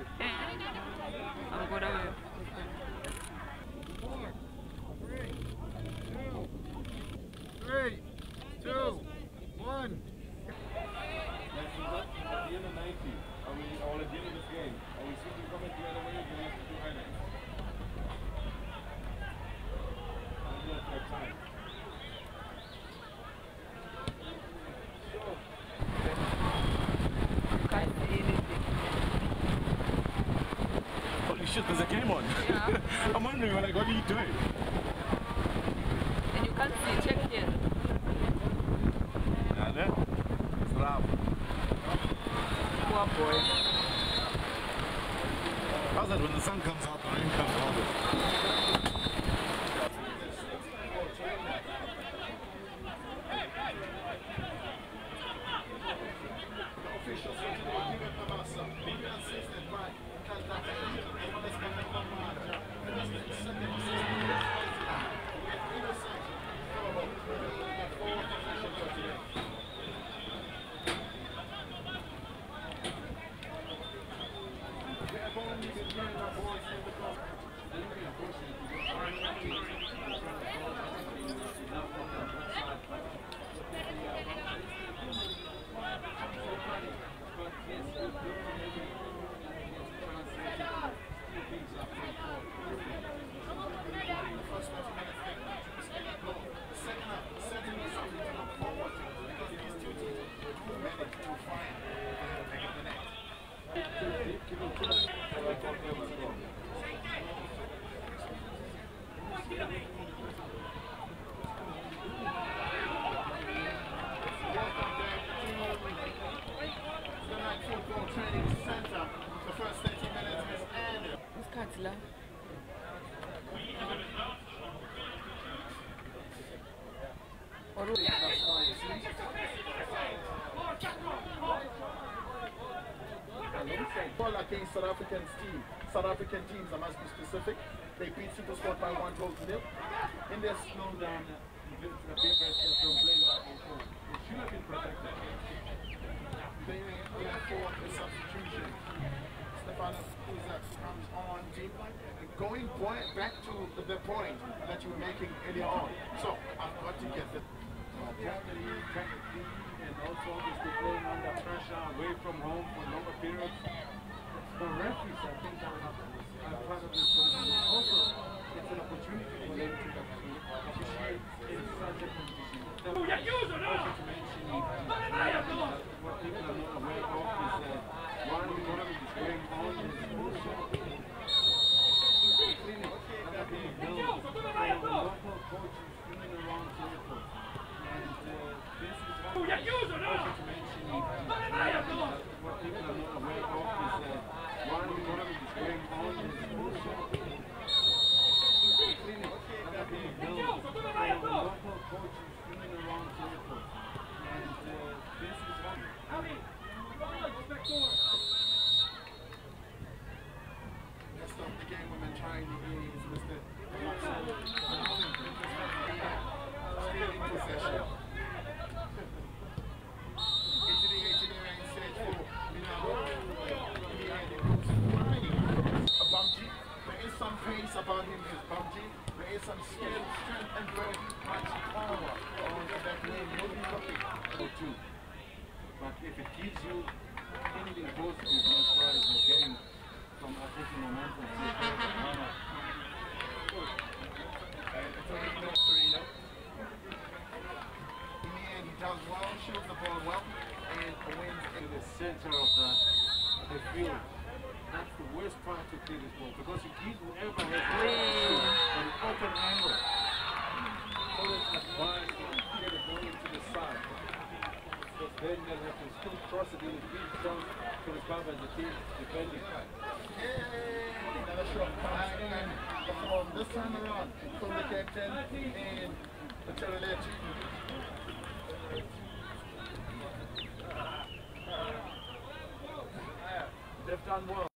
I'm good away. 3, 2, 1. At the end of 90, or at the end of this game, are we simply coming together with the last two highlights? I'm going to have time. Can't see anything. Holy shit, there's a game on. Yeah. I'm wondering, like, what are you doing? And you can't see, check here. Yeah, there. It's rough. Poor boy. How's that when the sun comes out, the rain comes out? Who's Katla? Ball against South African teams, I must be specific. They beat SuperSport by 1 goal to 0. In their slowdown, the big rest from playing back and forth. It should have been protected. They for the substitution. Stefano Uzak comes on deep. Going back to the point that you were making earlier on. So I've got to get the Technically, and also obviously playing under pressure, away from home for longer periods. The referees, I think, are part of this tournament. Also, it's an opportunity for them to appreciate in such a competition. Also to mention, what people are not aware of is that while the tournament is going on, there's also clinic that being held for local coaches in and around Liverpool. And this is also to mention, what people are not aware of is that while the tournament is going on, there's also clinic that being held for local coaches in and around Liverpool. And this is Next up the game women trying to is Mr. Stealing possession. Into the engineering stage for Minamo. Bamji. There is some pace about him, is Bamji. There is some skill, strength, and very much power on that way. Nobody looking. But if it gives you anything positive as far as you're getting from attacking momentum, It's a weakness, Serena. In the end, he does well, shoots the ball well, and wins in the center of the field. That's the worst part to play this ball because you give whoever has an open angle. Always advise to get it going to the side. Because then they'll have to still cross it in the field down to the cover as the team defending. Another shot comes in from this time around from the captain and the Terelechi. They've done well.